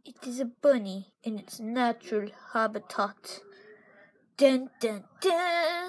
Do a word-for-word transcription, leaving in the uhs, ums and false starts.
It is a bunny in its natural habitat. Dun dun dun!